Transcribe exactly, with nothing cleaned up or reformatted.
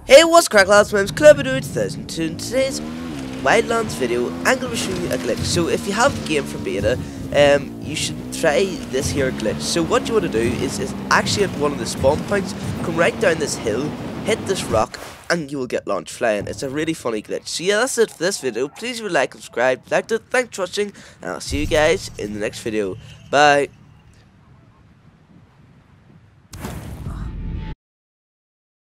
Hey, what's crack lads, my name's Club two thousand two. In today's Wildlands video, I'm going to show you a glitch. So if you have the game for beta, um, you should try this here glitch. So what you want to do is, is actually at one of the spawn points, come right down this hill, hit this rock, and you will get launched flying. It's a really funny glitch. So yeah, that's it for this video. Please leave a like, subscribe, like it, thanks for watching, and I'll see you guys in the next video. Bye.